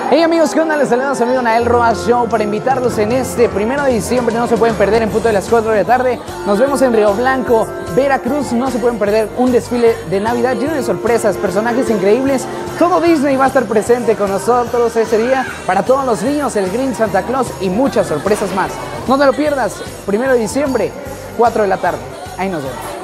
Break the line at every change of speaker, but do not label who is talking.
Hey amigos, ¿qué onda? Les saluda su amigo Nael Roas Show para invitarlos en este 1 de diciembre. No se pueden perder en punto de las 4 de la tarde. Nos vemos en Río Blanco, Veracruz. No se pueden perder un desfile de Navidad lleno de sorpresas, personajes increíbles. Todo Disney va a estar presente con nosotros ese día. Para todos los niños, el Grinch, Santa Claus y muchas sorpresas más. No te lo pierdas, 1 de diciembre, 4 de la tarde. Ahí nos vemos.